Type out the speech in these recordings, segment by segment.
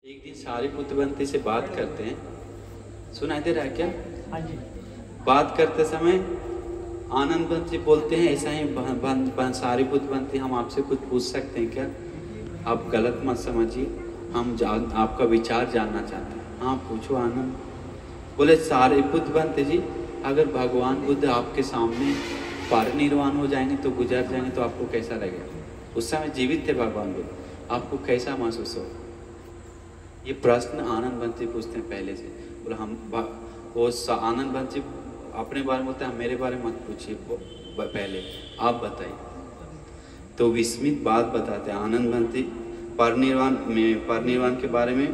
एक दिन सारिपुत्रवंती से बात करते हैं, सुनाई दे रहा है क्या? हाँ जी। बात करते समय आनंदवंत जी बोलते हैं, ऐसा ही सारिपुत्रवंती, हम आपसे कुछ पूछ सकते हैं क्या? आप गलत मत समझिए, हम आपका विचार जानना चाहते हैं। हाँ पूछो आनंद। बोले सारिपुत्रवंती जी, अगर भगवान बुद्ध आपके सामने परिनिर्वाण हो जाएंगे तो गुजर जाएंगे तो आपको कैसा लगेगा? उस समय जीवित थे भगवान बुद्ध, आपको कैसा महसूस हो? ये प्रश्न आनंदवंत जी पूछते हैं पहले से। बोला हम वो आनंदवंत जी अपने बारे में बोलते हैं, मेरे बारे में मत पूछिए, पहले आप बताइए। तो विस्मित बात बताते हैं आनंदवंत जी परिनिर्वाण के बारे में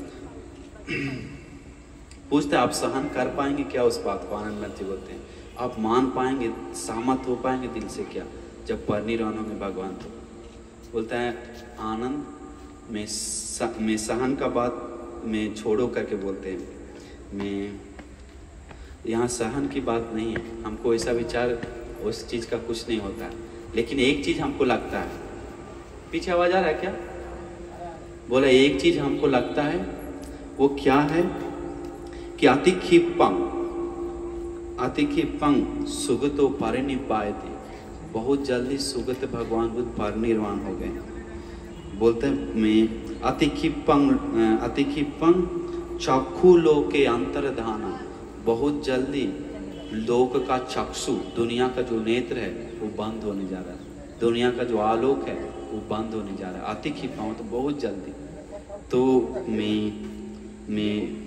पूछते हैं, आप सहन कर पाएंगे क्या उस बात को? आनंदवंत जी बोलते हैं, आप मान पाएंगे, सहमत हो पाएंगे दिल से क्या जब परिनिर्वाण होंगे भगवान? तो बोलता है आनंद, मैं सहन का बात मैं छोड़ो करके बोलते हैं, मैं यहाँ सहन की बात नहीं है, हमको ऐसा विचार उस चीज़ का कुछ नहीं होता है। लेकिन एक चीज़ हमको लगता है, पीछे आवाज आ रहा है क्या? बोला एक चीज़ हमको लगता है, वो क्या है कि अतिक्षिपं सुगतो परिनिब्बायते, बहुत जल्दी सुगत भगवान बुद्ध परिनिर्वाण हो गए। बोलते हैं मैं अतिक्षिपं चक्षु लोके अंतर्धाना, बहुत जल्दी लोक का चक्षु, दुनिया का जो नेत्र है वो बंद होने जा रहा है, दुनिया का जो आलोक है वो बंद होने जा रहा है। अतिक्षिपं तो बहुत जल्दी। तो मैं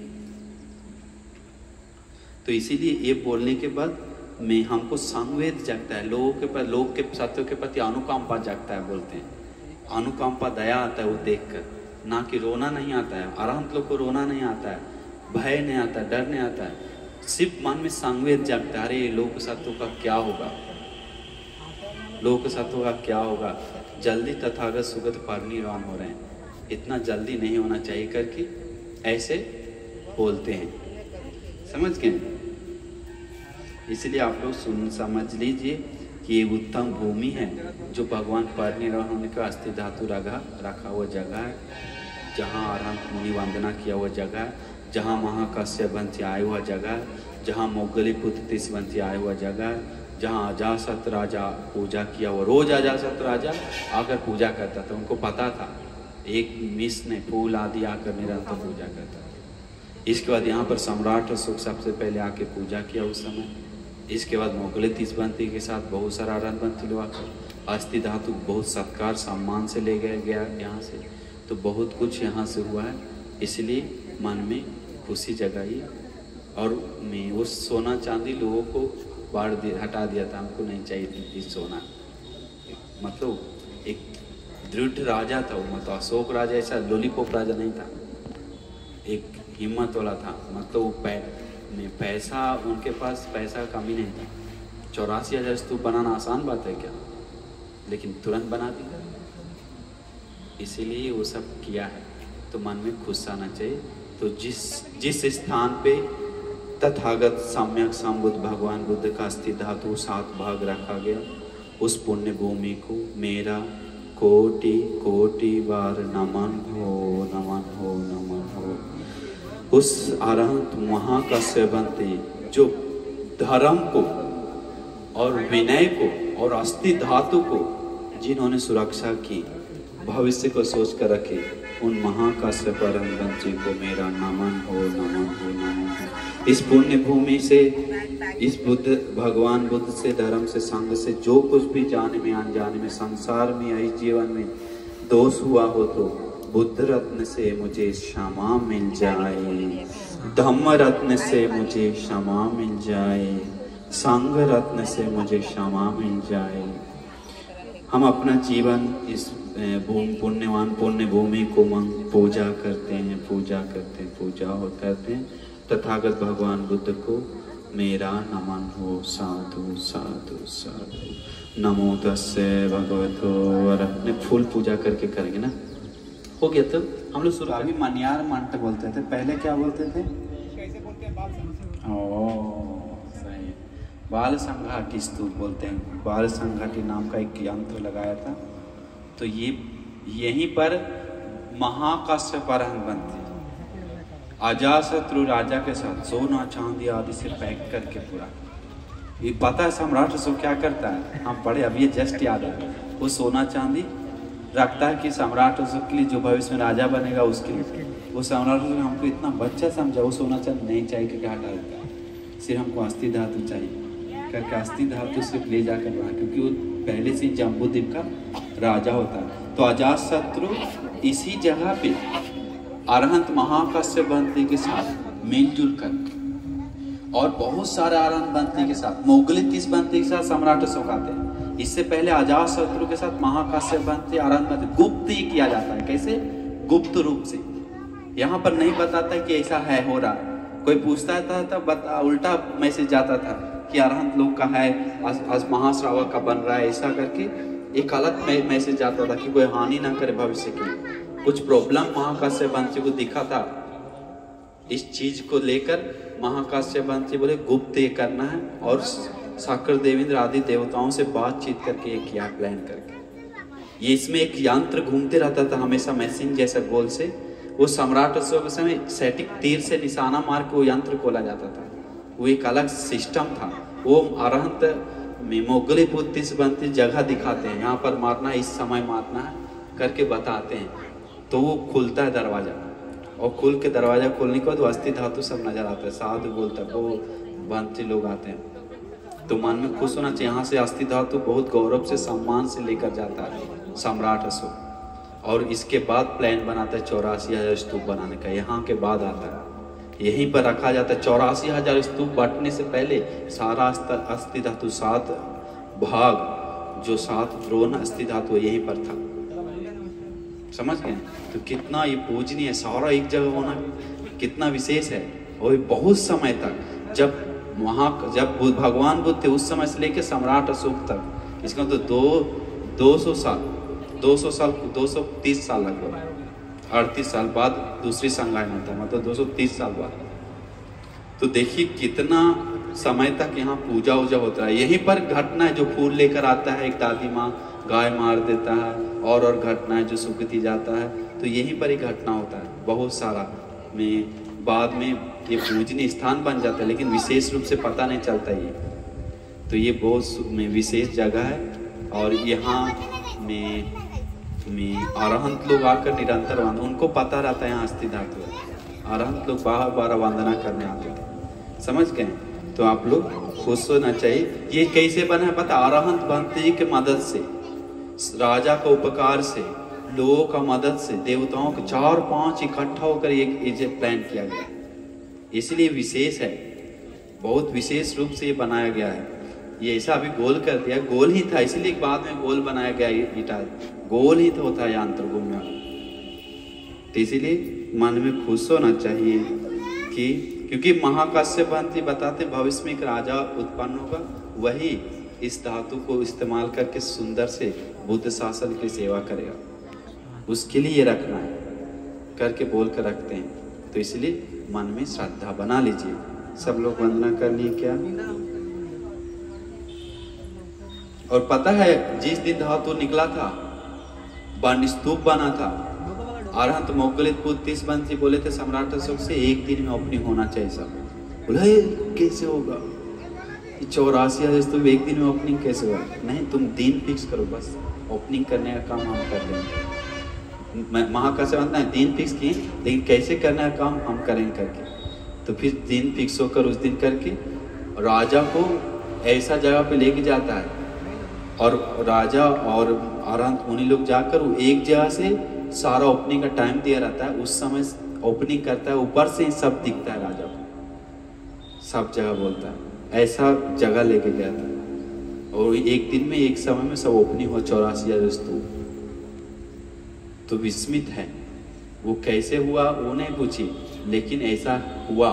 तो इसीलिए ये बोलने के बाद मैं हमको संवेद जगता है, लोग के सत्यों के प्रति अनुकंपा जगता है। बोलते हैं अनुकंपा, दया आता है वो देखकर, ना कि रोना नहीं आता है। अरहंत लोग को रोना नहीं आता है, भय नहीं आता है, डर नहीं आता है, सिर्फ मन में संवेद जगता है, अरे लोक सत्यों का क्या होगा, लोक सत्यों का क्या होगा, जल्दी तथागत सुगत परिनिर्वाण हो रहे हैं, इतना जल्दी नहीं होना चाहिए करके ऐसे बोलते हैं। समझ गए? इसलिए आप लोग समझ लीजिए कि ये उत्तम भूमि है जो भगवान परिनिर्वाण होने का अस्थि धातु रखा हुआ जगह है, जहाँ अरहंत मुनि वंदना किया हुआ जगह है, जहाँ महाकाश्यपवंती आया हुआ जगह है, जहाँ मोगलीपुत्र तिष्यवंती आया हुआ जगह है, जहाँ अजासत राजा पूजा किया हुआ, रोज अजासत राजा आकर पूजा करता था, उनको पता था एक मिस ने फूल आदि आकर निरंतर पूजा करता था। इसके बाद यहाँ पर सम्राट अशोक सबसे पहले आके पूजा किया उस समय। इसके बाद मोगली तिष्यवंती के साथ बहुत सारा अरहंत लोग आकर अस्थि धातु बहुत सत्कार सम्मान से ले गया यहाँ से। तो बहुत कुछ यहाँ से हुआ है, इसलिए मन में खुशी जगाई। और मैं वो सोना चांदी लोगों को हटा दिया था, हमको नहीं चाहिए सोना। मतलब एक दृढ़ राजा था वो, मतलब अशोक राजा ऐसा लॉलीपॉप राजा नहीं था, एक हिम्मत वाला था। मतलब वो पैसा, उनके पास पैसा कमी नहीं था। 84,000 स्तूप बनाना आसान बात है क्या? लेकिन तुरंत बना दिया, इसीलिए वो सब किया है। तो मन में खुश आना चाहिए। तो जिस स्थान पे तथागत सम्यक संबुद्ध भगवान बुद्ध का अस्थि धातु 7 भाग रखा गया, उस पुण्य भूमि को मेरा कोटि कोटि बार नमन हो, नमन हो, नमन हो। उस अरहंत महाकाश्यपवंती जो धर्म को और विनय को और अस्थि धातु को जिन्होंने सुरक्षा की, भविष्य को सोच कर रखे, उन महाकाश्यपवंती को मेरा नमन हो, नमन हो, नमन हो। इस पुण्य भूमि से, इस भगवान बुद्ध से, धर्म से, संघ से जो कुछ भी जाने में अनजाने में संसार में इस जीवन में दोष हुआ हो तो बुद्ध रत्न से मुझे क्षमा मिल जाए, धम्म रत्न से मुझे क्षमा मिल जाए, संघ रत्न से मुझे क्षमा मिल जाए। हम अपना जीवन इस पुण्य भूमि को पूजा करते हैं, पूजा करते हैं। तथागत भगवान बुद्ध को मेरा नमन हो, साधु साधु साधु। नमो तस्से भगवतो अरहते। फूल पूजा करके करेंगे ना, हो गया। तो हम लोग शुरू अभी मनियार मंत्र बोलते थे, पहले क्या बोलते थे? कैसे बोलते हैं? सही, बाल संघाटी स्तूप बोलते हैं। बाल संघाटी नाम का एक यंत्र लगाया था। तो ये यहीं पर महाकाश्यप अरहंत बनते, अजातशत्रु राजा के साथ सोना चांदी आदि से पैक करके पूरा। ये पता है सम्राट अशोक क्या करता है, हम पढ़े अभी जस्ट याद आया। वो सोना चांदी रखता है कि सम्राट अशोक के लिए, जो भविष्य में राजा बनेगा उसके लिए। वो सम्राट अशोक हमको इतना बच्चा समझा, वो सोना चांदी नहीं चाहिए कि हटा देता है, सिर्फ हमको अस्थि धातु चाहिए करके अस्थि धातु सिर्फ ले जाकर बना, क्योंकि वो पहले से जम्बूद्वीप का राजा होता है। तो अजातशत्रु इसी जगह पे अरहंत महाकाश्यप बंती के साथ मिलजुल कर और बहुत सारे अरहंत बंती के साथ मोगलित इस बंती के साथ सम्राट अशोक आते हैं। इससे पहले अजातशत्रु के साथ महाकाश्यप बंती अरहंत बंती गुप्त ही किया जाता है। कैसे? गुप्त रूप से। यहाँ पर नहीं बताता कि ऐसा है हो रहा, कोई पूछता था तब उल्टा मैसेज जाता था कि अरहंत लोग का है, आज महाश्रावक का बन रहा है, ऐसा करके एक अलग मैसेज आता था कि कोई हानि ना करे भविष्य की। कुछ प्रॉब्लम महाकाश्यप बंसी को दिखा था, इस चीज को लेकर महाकाश्यप बंसी बोले गुप्त ये करना है, और शाकर देवेंद्र आदि देवताओं से बातचीत करके ये किया प्लान करके। ये इसमें एक यंत्र घूमते रहता था हमेशा मशीन जैसा गोल से, वो सम्राट अशोक के समय सैटिक तीर से निशाना मार के वो यंत्र खोला जाता था। वो एक अलग सिस्टम था। वो अरहंत में मोगली पुत्तिस बनती जगह दिखाते हैं, यहाँ पर मारना है, इस समय मारना है करके बताते हैं। तो वो खुलता है दरवाजा, और खुल के दरवाजा खोलने के बाद अस्थि धातु सब नजर आता है। साधु बोलता है, वो बंती लोग आते हैं। तो मन में खुश होना चाहिए। यहाँ से अस्थि धातु बहुत गौरव से सम्मान से लेकर जाता है सम्राट अशोक, और इसके बाद प्लान बनाता है 84,000 स्तूप बनाने का। यहाँ के बाद आता है, यहीं पर रखा जाता है। 84,000 स्तूप बांटने से पहले सारा अस्थि धातु 7 भाग, जो 7 द्रोण अस्थि धातु यहीं पर था। समझ गए? तो कितना ये पूजनीय, सारा एक जगह होना कितना विशेष है। और बहुत समय तक जब भगवान बुद्ध थे उस समय से लेकर सम्राट अशोक तक, इसका तो 230 साल लगभग 38 साल बाद दूसरी संगायन होता है, मतलब 230 साल बाद। तो देखिए कितना समय तक यहाँ पूजा वूजा होता है। यहीं पर घटना है, जो फूल लेकर आता है एक दादी माँ, गाय मार देता है, और घटना है जो सुखती जाता है। तो यहीं पर ही घटना होता है बहुत सारा। में बाद में ये पूजनीय स्थान बन जाता है, लेकिन विशेष रूप से पता नहीं चलता ये। तो ये बहुत विशेष जगह है, और यहाँ में अरहंत लोग आकर निरंतर वंदना, उनको पता रहता है यहाँ अस्थि धातु है। अरहंत लोग बार बार वंदना करने आते थे। समझ गए? तो आप लोग खुश होना चाहिए। ये कैसे बना है पता? अरहंत बंती की मदद से, राजा का उपकार से, लोगों का मदद से, देवताओं के 4-5 इकट्ठा होकर ये प्लान किया गया। इसलिए विशेष है, बहुत विशेष रूप से ये बनाया गया है। ये ऐसा अभी गोल कर दिया, गोल ही था इसलिए बाद में गोल बनाया गया। ईटा गोल ही तो होता है यंत्र घूमने वाला। तो इसीलिए मन में खुश होना चाहिए कि क्योंकि महाकाश्यप बंती बताते भविष्य में एक राजा उत्पन्न होगा, वही इस धातु को इस्तेमाल करके सुंदर से बुद्ध शासन की सेवा करेगा। उसके लिए ये रखना है करके बोल कर रखते हैं। तो इसलिए मन में श्रद्धा बना लीजिए। सब लोग वंदना कर लिए क्या? और पता है जिस दिन धातु निकला था, स्तूप बना था, अरहंत मोगलित पुत्तिस बंसी बोले थे सम्राट अशोक से, एक दिन में ओपनिंग होना चाहिए। सब बोले कैसे होगा 84,000 स्तूप एक दिन में ओपनिंग कैसे होगा? नहीं, तुम दिन फिक्स करो, बस ओपनिंग करने का काम हम कर लेंगे। महाकाश्यप बनता है दिन फिक्स किए, लेकिन कैसे करना है काम हम करेंगे करके। तो फिर दिन फिक्स होकर उस दिन करके राजा को ऐसा जगह पे लेके जाता है, और राजा और अरहंत मुनि लोग जाकर वो एक जगह से सारा ओपनिंग का टाइम दिया रहता है, उस समय ओपनिंग करता है। ऊपर से ही सब दिखता है राजा को, सब जगह बोलता है, ऐसा जगह लेके गया था। और एक दिन में एक समय में सब ओपनिंग हो 84,000 स्तूप। तो विस्मित है वो कैसे हुआ वो नहीं पूछी, लेकिन ऐसा हुआ।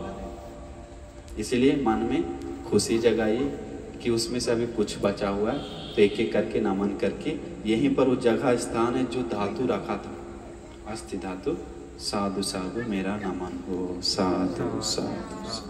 इसलिए मन में खुशी जगाइए कि उसमें से अभी कुछ बचा हुआ है, तो एक एक करके नमन करके यहीं पर वो जगह स्थान है जो धातु रखा था, अस्थि धातु। साधु साधु मेरा नमन हो, साधु साधु।